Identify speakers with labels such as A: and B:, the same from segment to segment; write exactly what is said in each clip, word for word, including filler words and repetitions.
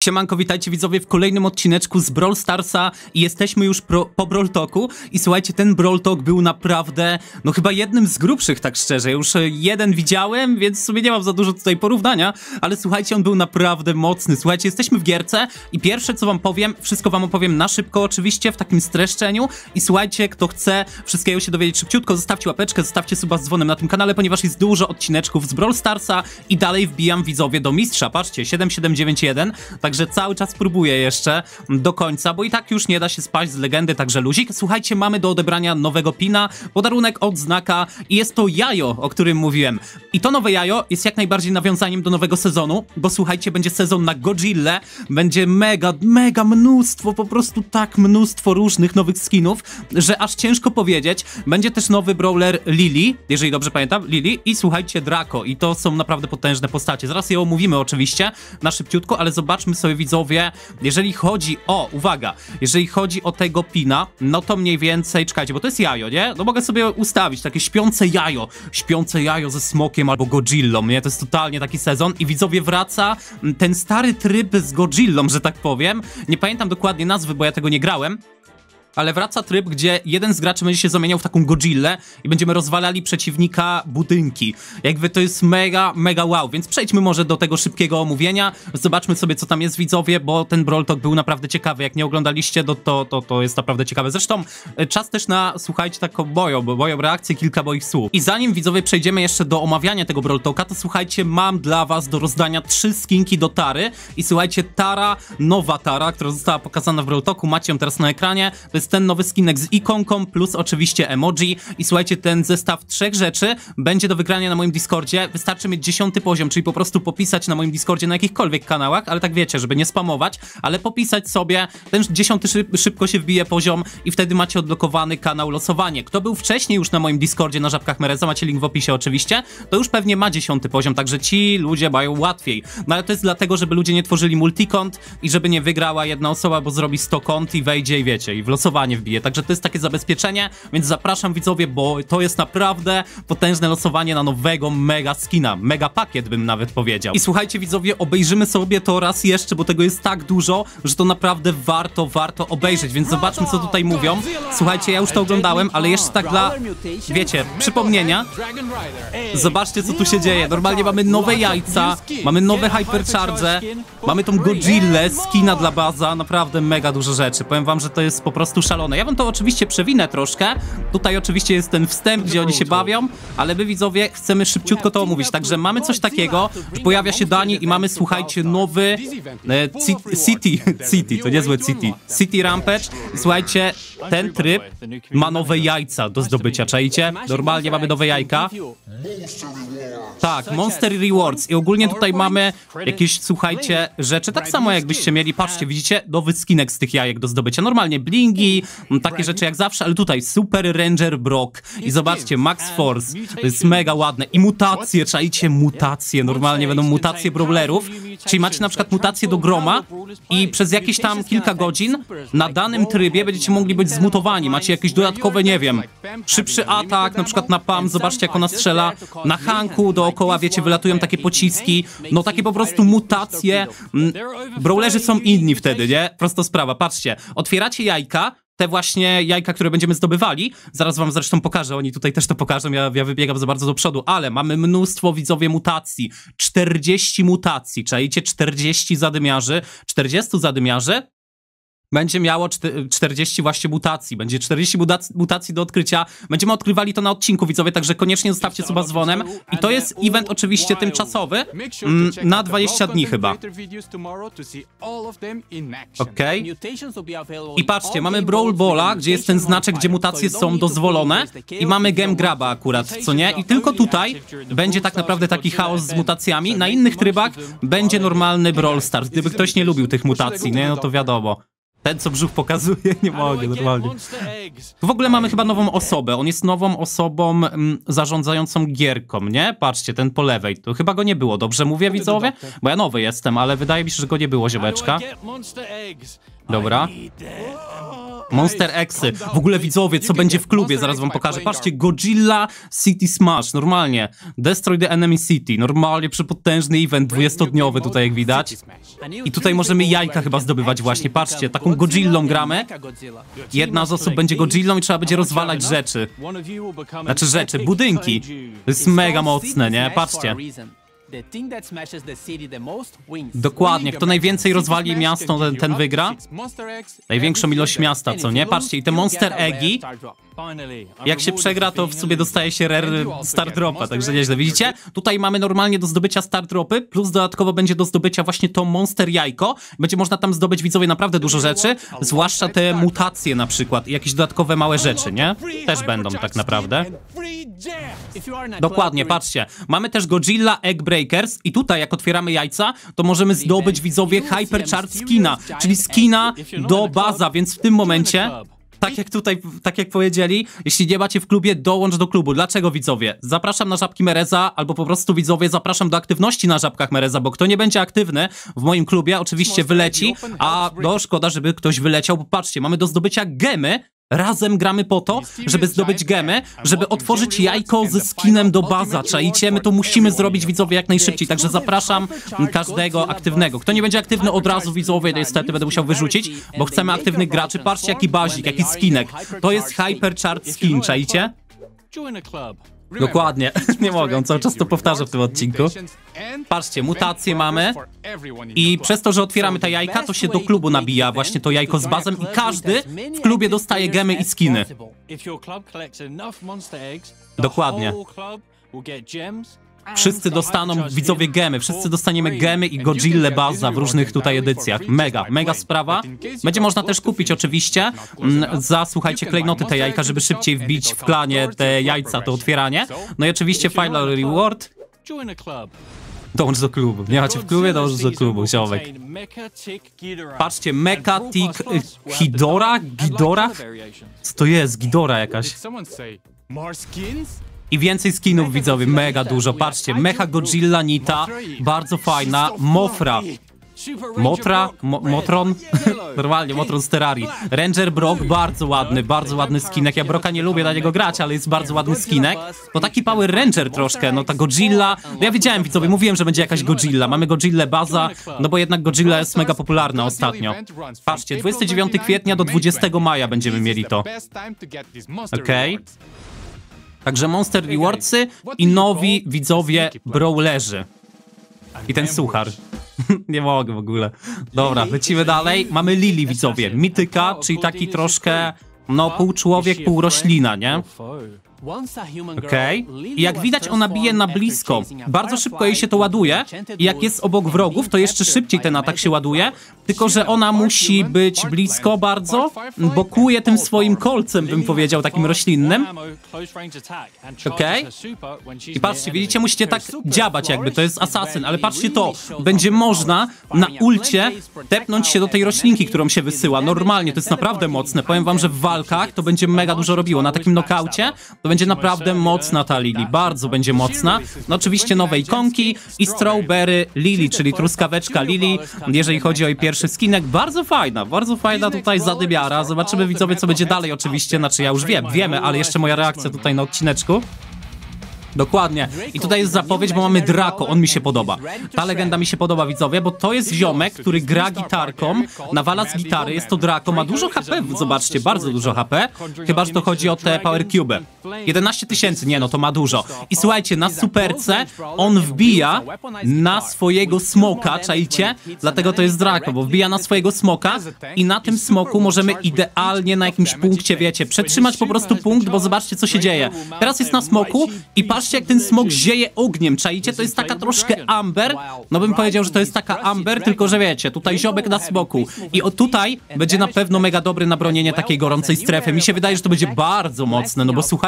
A: Siemanko, witajcie widzowie w kolejnym odcineczku z Brawl Starsa i jesteśmy już pro, po Brawl Talku i słuchajcie, ten Brawl Talk był naprawdę, no chyba jednym z grubszych, tak szczerze, już jeden widziałem, więc w sumie nie mam za dużo tutaj porównania, ale słuchajcie, on był naprawdę mocny. Słuchajcie, jesteśmy w gierce i pierwsze co wam powiem, wszystko wam opowiem na szybko oczywiście, w takim streszczeniu i słuchajcie, kto chce wszystkiego się dowiedzieć szybciutko, zostawcie łapeczkę, zostawcie suba z dzwonem na tym kanale, ponieważ jest dużo odcineczków z Brawl Starsa i dalej wbijam widzowie do mistrza, patrzcie, siedem siedem dziewięć jeden, także cały czas próbuję jeszcze do końca, bo i tak już nie da się spaść z legendy, także luzik. Słuchajcie, mamy do odebrania nowego pina, podarunek od Znaka i jest to jajo, o którym mówiłem. I to nowe jajo jest jak najbardziej nawiązaniem do nowego sezonu, bo słuchajcie, będzie sezon na Godzillę, będzie mega, mega mnóstwo, po prostu tak mnóstwo różnych nowych skinów, że aż ciężko powiedzieć. Będzie też nowy brawler Lily, jeżeli dobrze pamiętam, Lily i słuchajcie, Draco i to są naprawdę potężne postacie. Zaraz je omówimy oczywiście na szybciutko, ale zobaczmy sobie widzowie, jeżeli chodzi o, uwaga, jeżeli chodzi o tego pina, no to mniej więcej, czekajcie, bo to jest jajo, nie? No mogę sobie ustawić takie śpiące jajo, śpiące jajo ze smokiem albo Godzillą, nie? To jest totalnie taki sezon i widzowie wraca ten stary tryb z Godzillą, że tak powiem. Nie pamiętam dokładnie nazwy, bo ja tego nie grałem. Ale wraca tryb, gdzie jeden z graczy będzie się zamieniał w taką Godzillę i będziemy rozwalali przeciwnika budynki. Jakby to jest mega, mega wow, więc przejdźmy może do tego szybkiego omówienia. Zobaczmy sobie, co tam jest widzowie, bo ten Brawl Talk był naprawdę ciekawy. Jak nie oglądaliście, to, to, to, to jest naprawdę ciekawe. Zresztą czas też na, słuchajcie, taką moją, moją reakcję, kilka moich słów. I zanim widzowie przejdziemy jeszcze do omawiania tego Brawl Talka, to słuchajcie, mam dla was do rozdania trzy skinki do Tary. I słuchajcie, Tara, nowa Tara, która została pokazana w Brawl Talku, macie ją teraz na ekranie. To jest ten nowy skinek z ikonką, plus oczywiście emoji. I słuchajcie, ten zestaw trzech rzeczy będzie do wygrania na moim Discordzie. Wystarczy mieć dziesiąty poziom, czyli po prostu popisać na moim Discordzie na jakichkolwiek kanałach, ale tak wiecie, żeby nie spamować, ale popisać sobie, ten dziesiąty szyb, szybko się wbije poziom i wtedy macie odblokowany kanał losowanie. Kto był wcześniej już na moim Discordzie na Żabkach Mereza, macie link w opisie oczywiście, to już pewnie ma dziesiąty poziom, także ci ludzie mają łatwiej. No ale to jest dlatego, żeby ludzie nie tworzyli multikont i żeby nie wygrała jedna osoba, bo zrobi sto kont i wejdzie i wiecie, i w losowanie wbije, także to jest takie zabezpieczenie, więc zapraszam widzowie, bo to jest naprawdę potężne losowanie na nowego mega skina, mega pakiet bym nawet powiedział. I słuchajcie widzowie, obejrzymy sobie to raz jeszcze, bo tego jest tak dużo, że to naprawdę warto, warto obejrzeć, więc zobaczmy co tutaj mówią. Słuchajcie, ja już to oglądałem, ale jeszcze tak dla, wiecie, przypomnienia. Zobaczcie co tu się dzieje, normalnie mamy nowe jajca, mamy nowe hypercharge, mamy tą Godzillę, skina dla baza, naprawdę mega dużo rzeczy, powiem wam, że to jest po prostu szalone. Ja wam to oczywiście przewinę troszkę. Tutaj oczywiście jest ten wstęp, gdzie oni się bawią, ale my widzowie chcemy szybciutko to omówić. Także mamy coś takiego, że pojawia się Dani i mamy, słuchajcie, nowy e, City, City, to niezłe City, City Rampage. Słuchajcie, ten tryb ma nowe jajca do zdobycia, czajcie? Normalnie mamy nowe jajka. Tak, Monster Rewards i ogólnie tutaj mamy jakieś, słuchajcie, rzeczy, tak samo jakbyście mieli, patrzcie, widzicie, nowy skinek z tych jajek do zdobycia. Normalnie blingi, takie rzeczy jak zawsze, ale tutaj Super Ranger Brock i zobaczcie, Max Force, to jest mega ładne i mutacje, czajcie, mutacje, normalnie będą mutacje brawlerów, czyli macie na przykład mutację do Groma i przez jakieś tam kilka godzin na danym trybie będziecie mogli być zmutowani, macie jakieś dodatkowe, nie wiem, szybszy atak, na przykład na Pam, zobaczcie jak ona strzela, na Hanku dookoła, wiecie, wylatują takie pociski, no takie po prostu mutacje, brawlerzy są inni wtedy, nie? Prosto sprawa, patrzcie, otwieracie jajka, te właśnie jajka, które będziemy zdobywali, zaraz wam zresztą pokażę, oni tutaj też to pokażą, ja, ja wybiegam za bardzo do przodu, ale mamy mnóstwo widzowie mutacji, czterdzieści mutacji, czajcie, czterdzieści zadymiarzy, czterdzieści zadymiarzy, będzie miało czterdzieści właśnie mutacji, będzie czterdzieści mutacji do odkrycia, będziemy odkrywali to na odcinku widzowie, także koniecznie zostawcie suba z dzwonem i to jest event oczywiście tymczasowy, mm, na dwadzieścia dni chyba. Okej. Okay. I patrzcie, mamy Brawl Balla, gdzie jest ten znaczek, gdzie mutacje są dozwolone i mamy Game Graba akurat, co nie? I tylko tutaj będzie tak naprawdę taki chaos z mutacjami, na innych trybach będzie normalny Brawl Stars, gdyby ktoś nie lubił tych mutacji, nie? No to wiadomo. Ten, co brzuch pokazuje, nie mogę, normalnie. Tu w ogóle mamy chyba nową osobę. On jest nową osobą mm, zarządzającą gierką, nie? Patrzcie, ten po lewej. To chyba go nie było, dobrze mówię, widzowie? Bo ja nowy jestem, ale wydaje mi się, że go nie było, ziomeczka. Dobra. Monster Exy. W ogóle widzowie, co będzie w klubie, zaraz wam pokażę. Patrzcie, Godzilla City Smash, normalnie. Destroy the Enemy City, normalnie przepotężny event dwudziestodniowy tutaj jak widać. I tutaj możemy jajka chyba zdobywać właśnie, patrzcie, taką Godzillą gramy. Jedna z osób będzie Godzillą i trzeba będzie rozwalać rzeczy. Znaczy rzeczy, budynki. To jest mega mocne, nie? Patrzcie. Dokładnie, kto najwięcej rozwali miasto, ten, ten wygra. Największą ilość miasta, co nie? Patrzcie, i te Monster Eggi, jak się przegra, to w sobie dostaje się rare Star Dropa, także nieźle. Widzicie? Tutaj mamy normalnie do zdobycia Star Dropy, plus dodatkowo będzie do zdobycia właśnie to Monster Jajko. Będzie można tam zdobyć, widzowie, naprawdę dużo rzeczy, zwłaszcza te mutacje na przykład i jakieś dodatkowe małe rzeczy, nie? Też będą tak naprawdę. Dokładnie, patrzcie. Mamy też Godzilla Egg Breakers i tutaj jak otwieramy jajca, to możemy zdobyć, widzowie, Hypercharge skina, czyli skina do baza, więc w tym momencie... Tak jak tutaj, tak jak powiedzieli, jeśli nie macie w klubie, dołącz do klubu. Dlaczego, widzowie? Zapraszam na Żabki Mereza, albo po prostu, widzowie, zapraszam do aktywności na Żabkach Mereza, bo kto nie będzie aktywny w moim klubie, oczywiście wyleci, a no szkoda, żeby ktoś wyleciał, bo patrzcie, mamy do zdobycia gemy. Razem gramy po to, żeby zdobyć gemy, żeby otworzyć jajko ze skinem do baza, czaicie? My to musimy zrobić, widzowie, jak najszybciej, także zapraszam każdego aktywnego. Kto nie będzie aktywny od razu, widzowie, niestety będę musiał wyrzucić, bo chcemy aktywnych graczy. Patrzcie, jaki bazik, jaki skinek. To jest Hypercharge skin, czaicie? Dokładnie, nie mogę, cały czas to powtarzam w tym odcinku. Patrzcie, mutacje mamy i przez to, że otwieramy te jajka, to się do klubu nabija właśnie to jajko z bazem i każdy w klubie dostaje gemy i skiny. Dokładnie. Wszyscy dostaną, widzowie, gemy, wszyscy dostaniemy gemy i Godzilla baza w różnych tutaj edycjach. Mega, mega sprawa. Będzie można też kupić oczywiście za, słuchajcie, klejnoty te jajka, żeby szybciej wbić w klanie te jajca, to otwieranie. No i oczywiście final reward. Dołącz do klubu. Nie macie w klubie? Dołącz do klubu, ziomek. Patrzcie, Mecha Tick Ghidorah? Ghidorah? Co to jest? Ghidorah jakaś. I więcej skinów, widzowie, mega dużo. Patrzcie, Mecha Godzilla Nita, bardzo fajna. Mofra. Motra? Mo Motron? Normalnie, Motron z Terrarii. Ranger Brock, bardzo ładny, bardzo ładny skinek. Ja Brocka nie lubię na niego grać, ale jest bardzo ładny skinek. To taki Power Ranger troszkę, no ta Godzilla. No ja wiedziałem, widzowie, mówiłem, że będzie jakaś Godzilla. Mamy Godzilla baza, no bo jednak Godzilla jest mega popularna ostatnio. Patrzcie, dwudziestego dziewiątego kwietnia do dwudziestego maja będziemy mieli to. Okej. Okay. Także Monster Rewardsy i nowi widzowie brawlerzy. I ten suchar. Nie mogę w ogóle. Dobra, lecimy dalej. Mamy Lily, widzowie. Mityka, czyli taki troszkę, no, pół człowiek, pół roślina, nie? Okej. Okay. I jak widać, ona bije na blisko. Bardzo szybko jej się to ładuje. I jak jest obok wrogów, to jeszcze szybciej ten atak się ładuje. Tylko że ona musi być blisko bardzo, bo kłuje tym swoim kolcem, bym powiedział, takim roślinnym. Okej. Okay. I patrzcie, widzicie, musicie tak dziabać jakby, to jest asasyn, ale patrzcie to, będzie można na ulcie tepnąć się do tej roślinki, którą się wysyła. Normalnie, to jest naprawdę mocne. Powiem wam, że w walkach to będzie mega dużo robiło. Na takim knockaucie to będzie naprawdę mocna ta Lily, bardzo będzie mocna. No oczywiście nowe ikonki i Strawberry Lily, czyli truskaweczka Lily, jeżeli chodzi o jej pierwszy skinek. Bardzo fajna, bardzo fajna tutaj zadymiara. Zobaczymy, widzowie, co będzie dalej oczywiście, znaczy ja już wiem, wiemy, ale jeszcze moja reakcja tutaj na odcineczku. Dokładnie. I tutaj jest zapowiedź, bo mamy Draco, on mi się podoba. Ta legenda mi się podoba, widzowie, bo to jest ziomek, który gra gitarką, nawala z gitary, jest to Draco, ma dużo H P, zobaczcie, bardzo dużo H P, chyba że to chodzi o te Power Cube. jedenaście tysięcy, nie no, to ma dużo. I słuchajcie, na superce on wbija na swojego smoka, czajcie? Dlatego to jest Draco, bo wbija na swojego smoka i na tym smoku możemy idealnie na jakimś punkcie, wiecie, przetrzymać po prostu punkt, bo zobaczcie, co się dzieje. Teraz jest na smoku i patrzcie, jak ten smok zieje ogniem, czaicie? To jest taka troszkę Amber, no bym powiedział, że to jest taka Amber, tylko że wiecie, tutaj ziomek na smoku. I o tutaj będzie na pewno mega dobry na bronienie takiej gorącej strefy. Mi się wydaje, że to będzie bardzo mocne, no bo słuchajcie,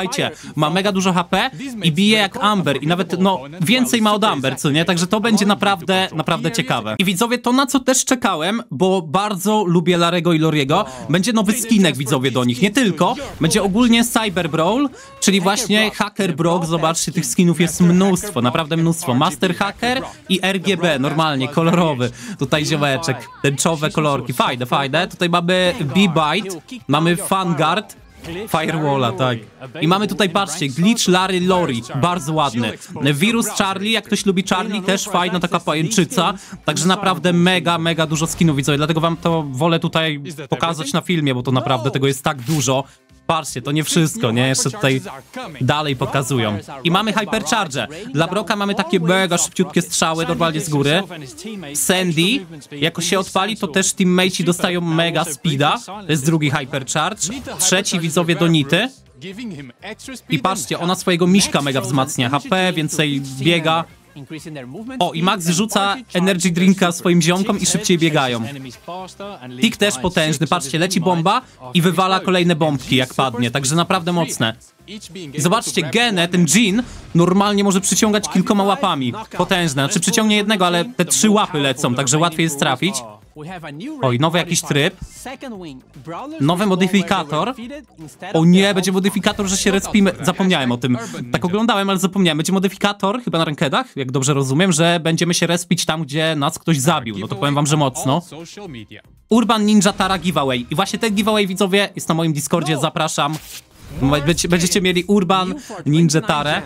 A: słuchajcie, ma mega dużo H P i bije jak Amber i nawet, no, więcej ma od Amber, co nie? Także to będzie naprawdę, naprawdę ciekawe. I widzowie, to na co też czekałem, bo bardzo lubię Larego i Loriego, będzie nowy skinek, widzowie, do nich. Nie tylko, będzie ogólnie Cyber Brawl, czyli właśnie Hacker Brock. Zobaczcie, tych skinów jest mnóstwo, naprawdę mnóstwo. Master Hacker i R G B, normalnie, kolorowy. Tutaj ziomeczek, tęczowe kolorki, fajne, fajne. Tutaj mamy B-Bite, mamy Vanguard, Firewalla, tak. I mamy tutaj, patrzcie, Glitch Larry Lori, bardzo ładny. Wirus Charlie, jak ktoś lubi Charlie, też fajna taka pajęczyca. Także naprawdę mega, mega dużo skinów, widzowie. Dlatego wam to wolę tutaj pokazać na filmie, bo to naprawdę tego jest tak dużo. Patrzcie, to nie wszystko, nie? Jeszcze tutaj dalej pokazują. I mamy Hypercharge. Dla Brocka mamy takie mega szybciutkie strzały, normalnie z góry. Sandy, jako się odpali, to też teammateci dostają mega speeda. To jest drugi Hypercharge. Trzeci, widzowie, do Nity. I patrzcie, ona swojego miśka mega wzmacnia. H P, więcej biega. O, i Max rzuca energy drinka swoim ziomkom i szybciej biegają. Tick też potężny, patrzcie, leci bomba i wywala kolejne bombki jak padnie, także naprawdę mocne. I zobaczcie, Genę, ten Jean, normalnie może przyciągać kilkoma łapami. Potężne, znaczy przyciągnie jednego, ale te trzy łapy lecą, także łatwiej jest trafić. Oj, nowy jakiś tryb. Nowy modyfikator. O nie, będzie modyfikator, że się respimy. Zapomniałem o tym. Tak oglądałem, ale zapomniałem. Będzie modyfikator, chyba na rankedach, jak dobrze rozumiem, że będziemy się respić tam, gdzie nas ktoś zabił. No to powiem wam, że mocno. Urban Ninja Tara Giveaway. I właśnie ten giveaway, widzowie, jest na moim Discordzie, zapraszam. Będziecie mieli Urban Ninja Tarę.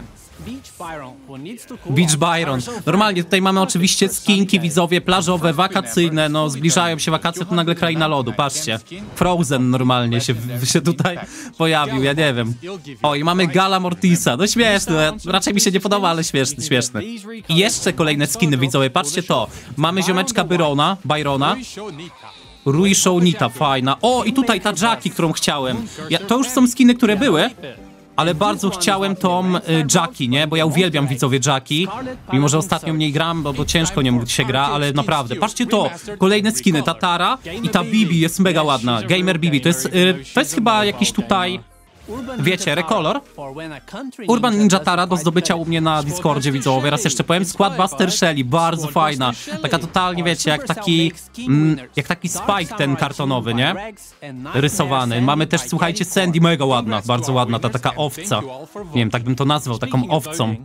A: Beach Byron. Normalnie tutaj mamy oczywiście skinki, widzowie, plażowe, wakacyjne, no zbliżają się wakacje, to nagle kraina lodu, patrzcie. Frozen normalnie się, się tutaj pojawił, ja nie wiem. O, i mamy Gala Mortisa, no śmieszne, raczej mi się nie podoba, ale śmieszny, śmieszny. I jeszcze kolejne skiny, widzowie, patrzcie to. Mamy ziomeczka Byrona, Byrona. Rui Show Nita, fajna. O, i tutaj ta Jackie, którą chciałem. Ja, to już są skiny, które były. Ale bardzo chciałem tą y, Jackie, nie? Bo ja uwielbiam, widzowie, Jackie. Mimo że ostatnio mniej gram, bo, bo ciężko nie się gra, ale naprawdę. Patrzcie to, kolejne skiny, ta Tara i ta Bibi jest mega ładna. Gamer Bibi, to jest, y, to jest chyba jakiś tutaj, wiecie, rekolor. Urban Ninja Tara do zdobycia u mnie na Discordzie, widzowie. Raz jeszcze powiem, Squad Buster Shelly, bardzo fajna. Taka totalnie, wiecie, jak taki, mm, jak taki Spike ten kartonowy, nie? Rysowany. Mamy też, słuchajcie, Sandy, mega ładna, bardzo ładna, ta taka owca. Nie wiem, tak bym to nazwał, taką owcą.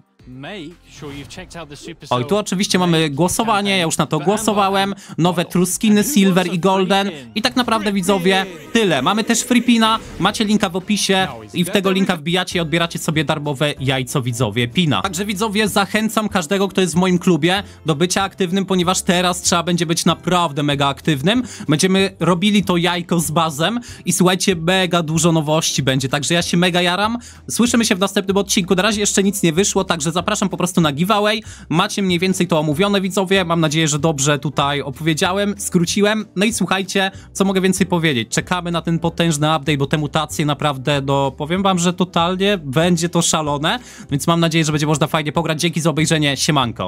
A: Oj, tu oczywiście mamy głosowanie, ja już na to głosowałem. Nowe truskiny, silver i golden. I tak naprawdę, widzowie, tyle. Mamy też freepina, macie linka w opisie i w tego linka wbijacie i odbieracie sobie darmowe jajco, widzowie, pina. Także, widzowie, zachęcam każdego, kto jest w moim klubie, do bycia aktywnym, ponieważ teraz trzeba będzie być naprawdę mega aktywnym. Będziemy robili to jajko z bazem i słuchajcie, mega dużo nowości będzie, także ja się mega jaram. Słyszymy się w następnym odcinku. Na razie jeszcze nic nie wyszło, także zapraszam po prostu na giveaway. Macie mniej więcej to omówione, widzowie. Mam nadzieję, że dobrze tutaj opowiedziałem, skróciłem. No i słuchajcie, co mogę więcej powiedzieć? Czekamy na ten potężny update, bo te mutacje naprawdę, do, powiem wam, że totalnie będzie to szalone, więc mam nadzieję, że będzie można fajnie pograć. Dzięki za obejrzenie, siemanko.